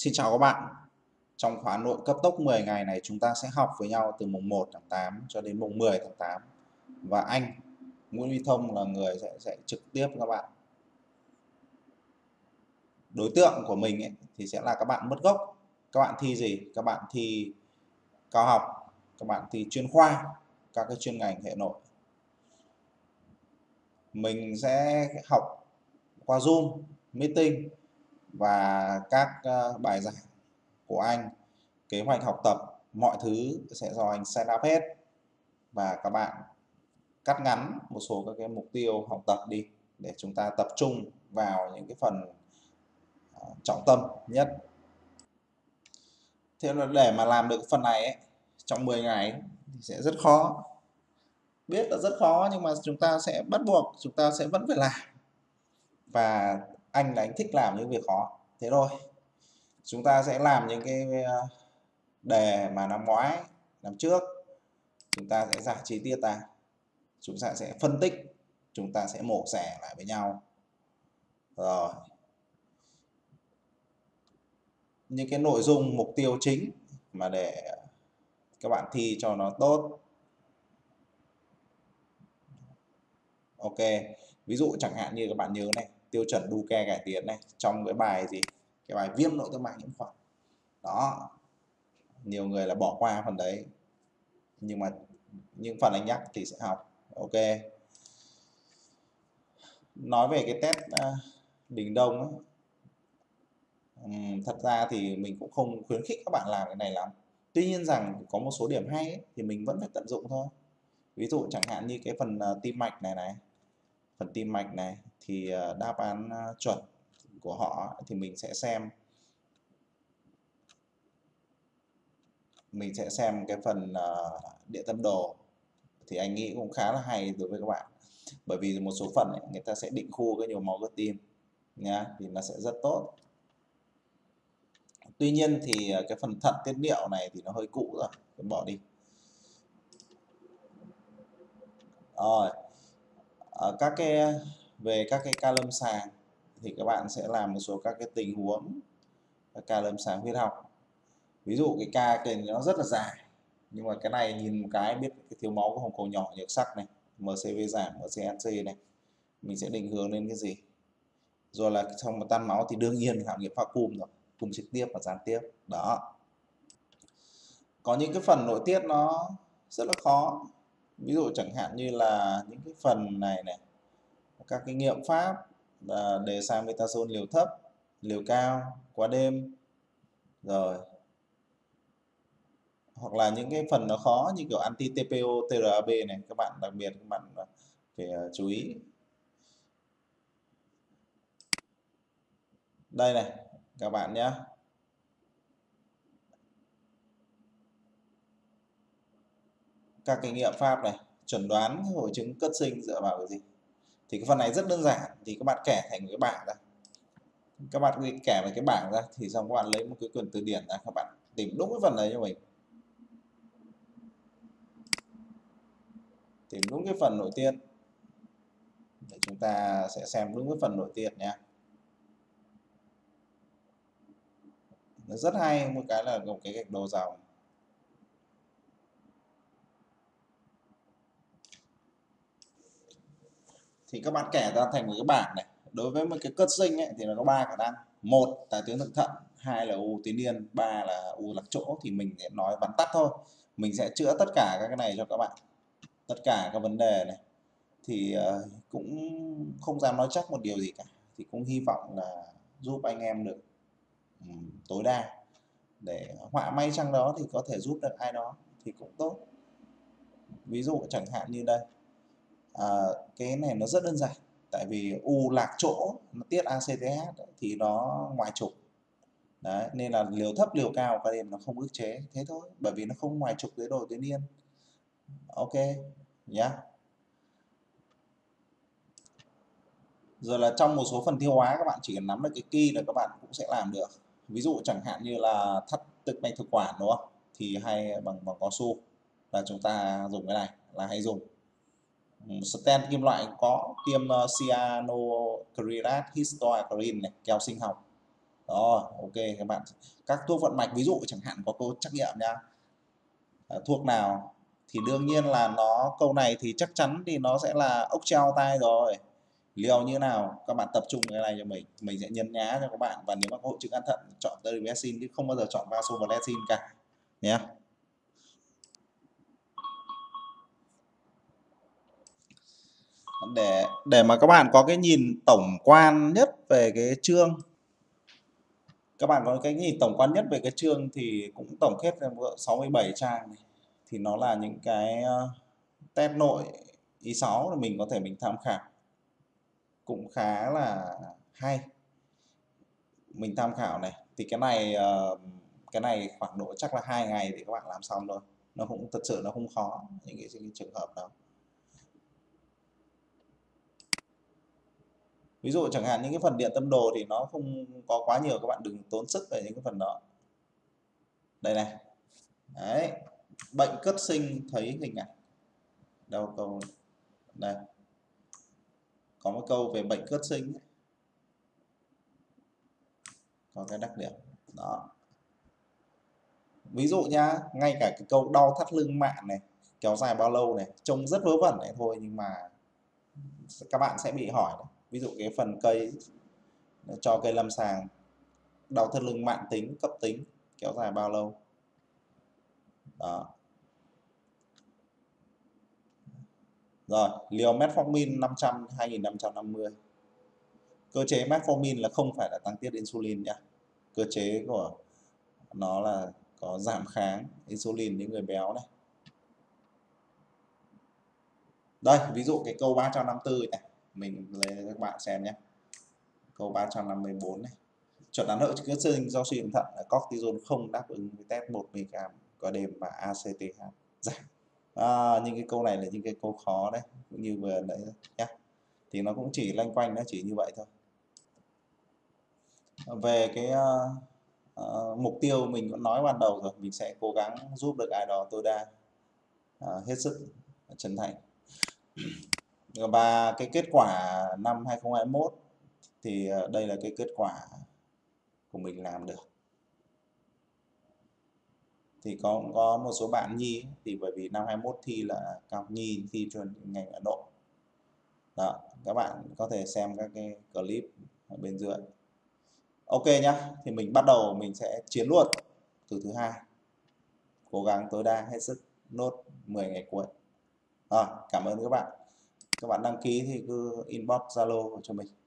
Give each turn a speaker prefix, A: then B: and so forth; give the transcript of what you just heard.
A: Xin chào các bạn. Trong khóa nội cấp tốc 10 ngày này chúng ta sẽ học với nhau từ mùng 1 tháng 8 cho đến mùng 10 tháng 8. Và anh, Nguyễn Huy Thông là người sẽ trực tiếp các bạn. Đối tượng của mình ấy, thì sẽ là các bạn mất gốc. Các bạn thi gì? Các bạn thi cao học, các bạn thi chuyên khoa, các cái chuyên ngành hệ nội. Mình sẽ học qua Zoom, meeting và các bài giảng của anh, kế hoạch học tập, mọi thứ sẽ do anh set up hết, và các bạn cắt ngắn một số các cái mục tiêu học tập đi để chúng ta tập trung vào những cái phần trọng tâm nhất. Thế là để mà làm được phần này ấy, trong 10 ngày ấy, thì sẽ rất khó, biết là rất khó, nhưng mà chúng ta sẽ bắt buộc chúng ta sẽ vẫn phải làm, và anh là anh thích làm những việc khó, thế thôi. Chúng ta sẽ làm những cái đề mà năm ngoái, năm trước, chúng ta sẽ giải chi tiết ra, chúng ta sẽ phân tích, chúng ta sẽ mổ xẻ lại với nhau. Rồi, những cái nội dung mục tiêu chính mà để các bạn thi cho nó tốt. Ok, ví dụ chẳng hạn như các bạn nhớ này, tiêu chuẩn Duke cải tiến này, trong cái bài gì, cái bài viêm nội tâm mạch nhiễm khuẩn đó, nhiều người là bỏ qua phần đấy, nhưng mà những phần anh nhắc thì sẽ học. Ok, nói về cái test Bình Đông ấy, thật ra thì mình cũng không khuyến khích các bạn làm cái này lắm, tuy nhiên rằng có một số điểm hay ấy, thì mình vẫn phải tận dụng thôi. Ví dụ chẳng hạn như cái phần tim mạch này, phần tim mạch này thì đáp án chuẩn của họ thì mình sẽ xem cái phần địa tâm đồ, thì anh nghĩ cũng khá là hay đối với các bạn, bởi vì một số phần ấy, người ta sẽ định khu cái nhồi máu cơ tim nhá, thì nó sẽ rất tốt. Tuy nhiên thì cái phần thận tiết niệu này thì nó hơi cũ rồi, bỏ đi. Rồi, các cái về các cái ca lâm sàng thì các bạn sẽ làm một số các cái tình huống các ca lâm sàng huyết học. Ví dụ cái ca cái nó rất là dài, nhưng mà cái này nhìn một cái biết cái thiếu máu của hồng cầu nhỏ nhược sắc này, MCV giảm, MCNC này, mình sẽ định hướng lên cái gì. Rồi là trong một tan máu thì đương nhiên khảo nghiệm pha cung rồi, cung trực tiếp và gián tiếp đó. Có những cái phần nội tiết nó rất là khó, ví dụ chẳng hạn như là những cái phần này các cái nghiệm pháp đề dexamethasone liều thấp, liều cao, qua đêm, rồi hoặc là những cái phần nó khó như kiểu anti TPO TRAB này, các bạn đặc biệt các bạn phải chú ý. Đây này các bạn nhé, các cái nghiệm pháp này, chuẩn đoán hội chứng cất sinh dựa vào cái gì, thì cái phần này rất đơn giản, thì các bạn kẻ thành cái bảng ra, các bạn kẻ vào cái bảng ra, thì xong các bạn lấy một cái quyển từ điển ra, các bạn tìm đúng cái phần đấy cho mình, tìm đúng cái phần nội tiết để chúng ta sẽ xem đúng cái phần nội tiết nhé. Nó rất hay, một cái là một cái gạch đầu dòng. Thì các bạn kẻ ra thành một cái bảng này, đối với một cái cất sinh ấy, thì nó có 3 khả năng: một là tuyến thượng thận, hai là u tuyến yên, ba là u lạc chỗ. Thì mình sẽ nói vắn tắt thôi, mình sẽ chữa tất cả các cái này cho các bạn, tất cả các vấn đề này, thì cũng không dám nói chắc một điều gì cả, thì cũng hy vọng là giúp anh em được tối đa, để họa may chăng đó thì có thể giúp được ai đó thì cũng tốt. Ví dụ chẳng hạn như đây, cái này nó rất đơn giản, tại vì u lạc chỗ nó tiết ACTH thì nó ngoài trục đấy, nên là liều thấp liều cao qua đêm nó không ức chế, thế thôi, bởi vì nó không ngoài trục dưới đồ tuyến yên. Ok nhá. Rồi là trong một số phần tiêu hóa các bạn chỉ cần nắm được cái key là các bạn cũng sẽ làm được. Ví dụ chẳng hạn như là thắt tự mạch thực quản đúng không, thì hay bằng cao su là chúng ta dùng cái này là hay dùng. Stent kim loại có tiêm cyanoacrylate, histoacrylin này, keo sinh học. Rồi, ok các bạn. Các thuốc vận mạch ví dụ chẳng hạn có câu trắc nghiệm nha. Thuốc nào thì đương nhiên là câu này thì chắc chắn thì nó sẽ là ốc treo tai rồi. Liều như nào các bạn tập trung cái này cho mình sẽ nhấn nhá cho các bạn, và nếu mà có hội chứng an thận chọn Terbinafsin chứ không bao giờ chọn Vasopressin cả nhé. Để mà các bạn có cái nhìn tổng quan nhất về cái chương, các bạn có cái nhìn tổng quan nhất về cái chương thì cũng tổng kết ra 67 trang này. Thì nó là những cái test nội Y6 là mình có thể mình tham khảo, cũng khá là hay, mình tham khảo này. Thì cái này khoảng độ chắc là 2 ngày thì các bạn làm xong thôi, nó cũng thật sự nó không khó những cái trường hợp đó. Ví dụ chẳng hạn những cái phần điện tâm đồ thì nó không có quá nhiều, các bạn đừng tốn sức về những cái phần đó. Đây này, đấy, bệnh cất sinh thấy hình ảnh đâu, câu đây có một câu về bệnh cất sinh, có cái đặc điểm đó. Ví dụ nhá, ngay cả cái câu đau thắt lưng mạn này kéo dài bao lâu này trông rất vớ vẩn này thôi, nhưng mà các bạn sẽ bị hỏi này. Ví dụ cái phần cây cho cây lâm sàng đau thắt lưng mạn tính cấp tính kéo dài bao lâu đó. Rồi liều metformin 500 2550. Cơ chế metformin là không phải là tăng tiết insulin nhá, cơ chế của nó là có giảm kháng insulin những người béo này. Đây ví dụ cái câu 354 này mình lấy cho các bạn xem nhé. Câu 354 này, chuẩn đoán hậu chứng sinh do suy thận thận là cortisol không đáp ứng với test 1 mg qua đêm và ACTH giảm. Những cái câu này là những cái câu khó đấy, cũng như vừa nãy nhé. Thì nó cũng chỉ loanh quanh, nó chỉ như vậy thôi. Về cái mục tiêu mình cũng nói ban đầu rồi, mình sẽ cố gắng giúp được ai đó tối đa, hết sức chân thành. Và cái kết quả năm 2021 thì đây là cái kết quả của mình làm được. Thì có một số bạn nhi thì bởi vì năm 21 thi là cao học nhi, thi chuyên ngành Ấn Độ đó, các bạn có thể xem các cái clip ở bên dưới. Ok nhá, thì mình bắt đầu mình sẽ chiến luôn từ thứ hai, cố gắng tối đa hết sức nốt 10 ngày cuối. Cảm ơn các bạn đăng ký thì cứ inbox Zalo cho mình.